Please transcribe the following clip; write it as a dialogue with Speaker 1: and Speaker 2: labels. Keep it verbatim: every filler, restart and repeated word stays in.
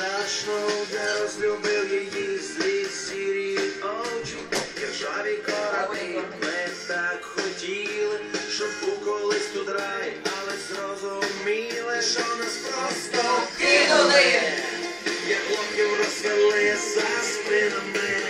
Speaker 1: страшно, де розлюбив її злі сірі очі. Ржаві кораблі ми так хотіли, щоб був колись тут рай, але зрозуміли, що нас просто кинули, як лохів розвели за спинами.